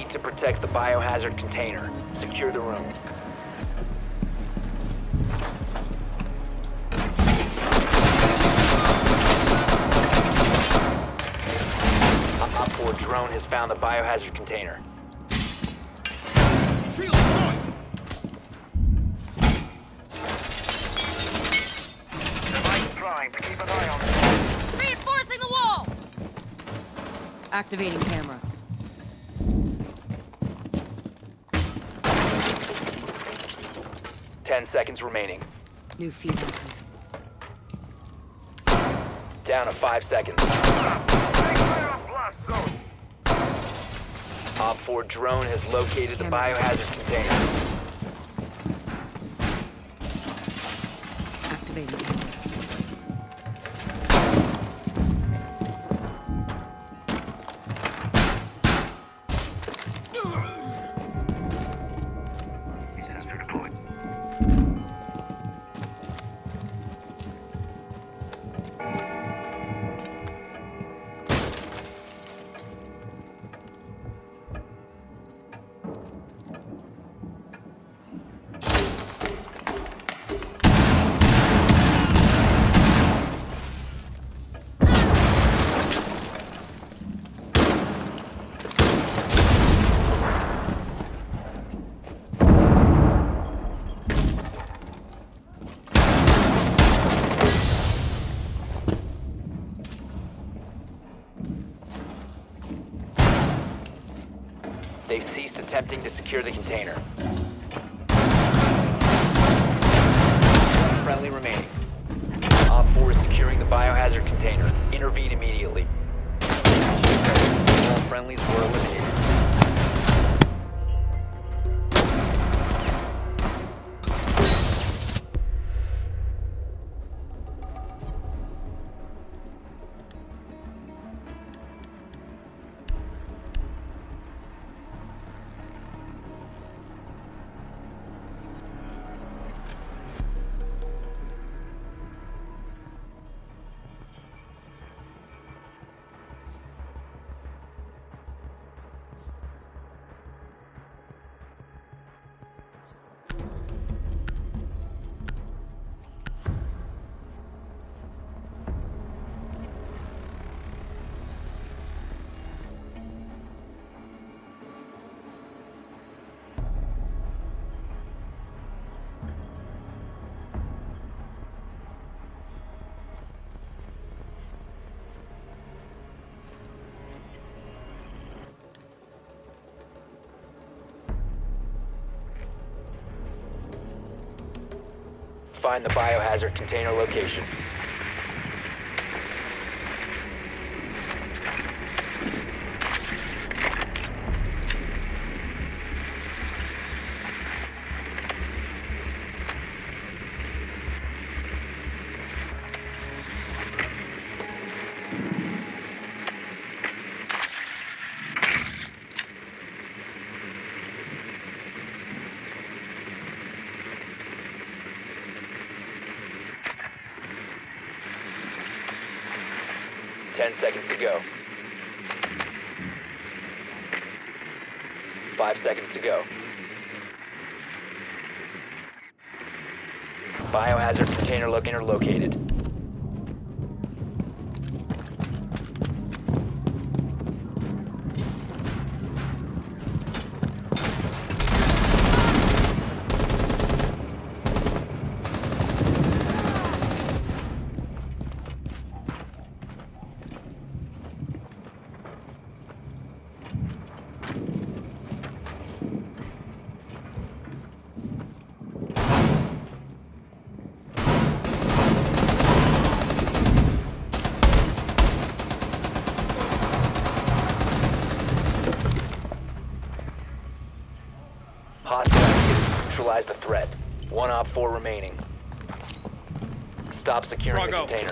need to protect the biohazard container. Secure the room. Op 4 drone has found the biohazard container. Shield point! Device primed. Keep an eye on it. Reinforcing the wall! Activating camera. Ten seconds remaining. New feed. Down to 5 seconds. Take fire on blast zone. Op 4 drone has located the biohazard container. Activating camera. Sensor deployed. They've ceased attempting to secure the container. One friendly remaining. Op 4 is securing the biohazard container. Intervene immediately. All friendlies were eliminated. Find the biohazard container location. Ten seconds to go. 5 seconds to go. Biohazard container located. Hostiles neutralize the threat. One Op 4 remaining. Stop securing the container.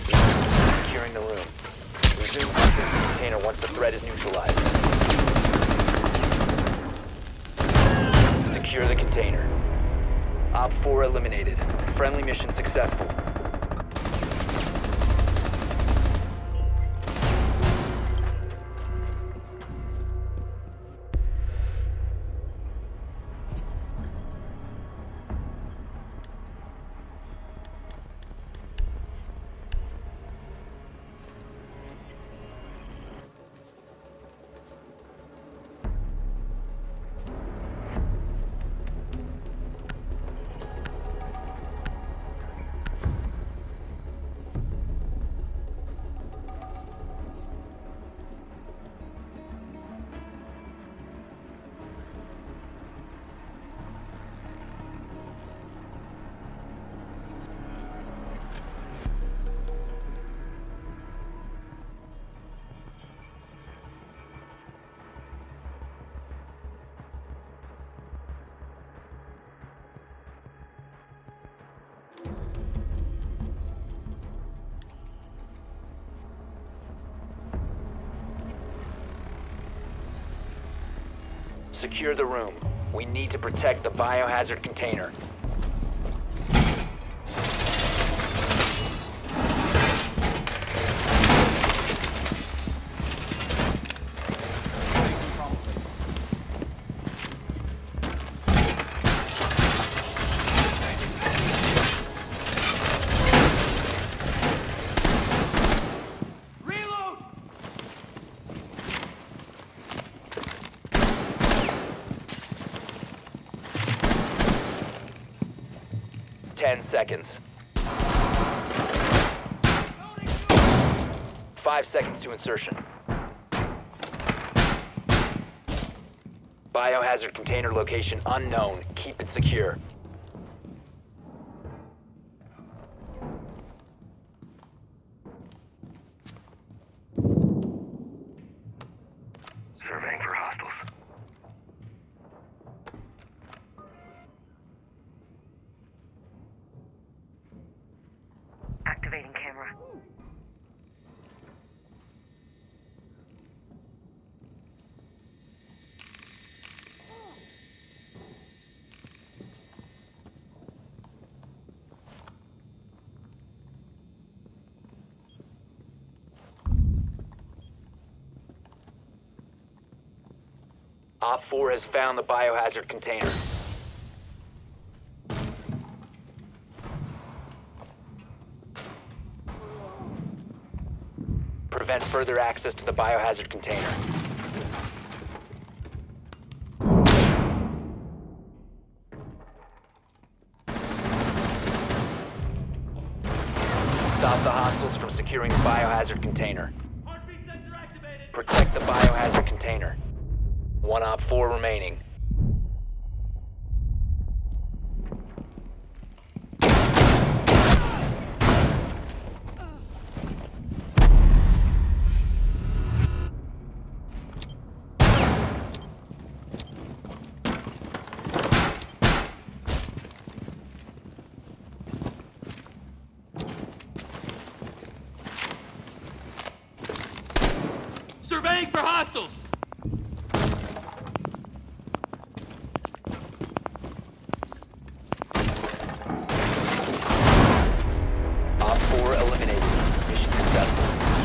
Securing the room. Resume entering the container once the threat is neutralized. container. Op 4 eliminated. Friendly mission successful. Secure the room. We need to protect the biohazard container. Reload! 10 seconds. 5 seconds to insertion. Biohazard container location unknown. Keep it secure. Surveying for hostiles. Activating camera. Op 4 has found the biohazard container. Prevent further access to the biohazard container. Stop the hostiles from securing the biohazard container. Heartbeat sensor activated! Protect the biohazard container. One Op 4 remaining. Surveying for hostiles! Op 4 eliminated. Mission successful.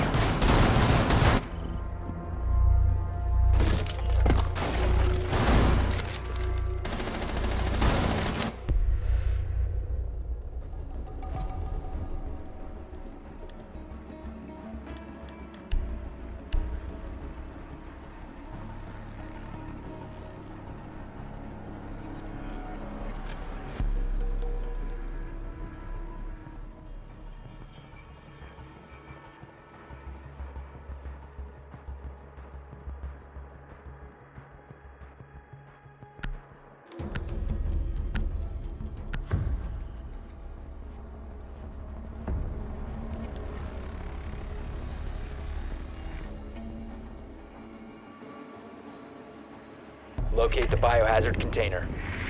Locate the biohazard container.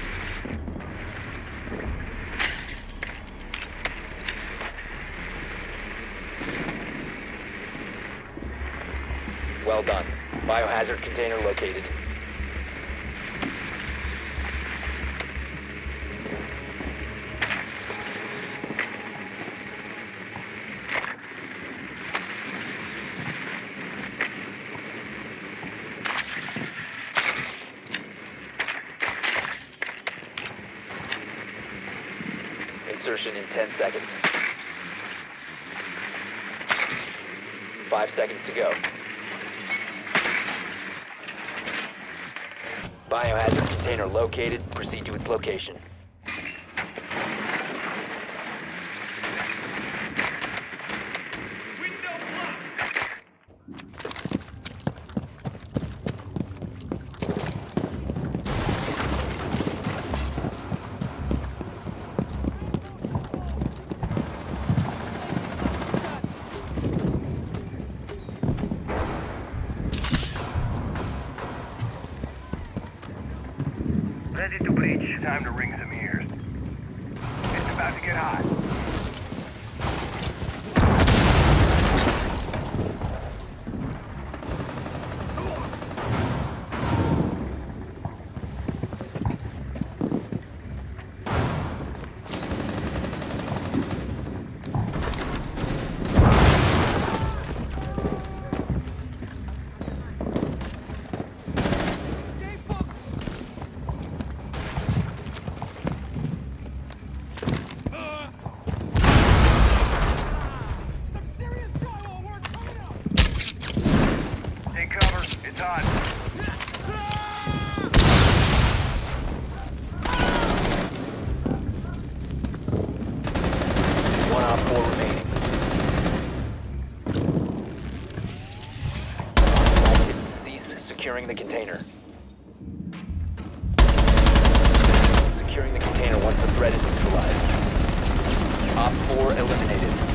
Well done. Biohazard container located. insertion in 10 seconds. 5 seconds to go. Biohazard container located. Proceed to its location. Window blocked. Ready to breach. Time to ring some ears. It's about to get hot. Take cover. It's on. One op 4 remaining. Cease securing the container. Securing the container once the threat is neutralized. Op 4 eliminated.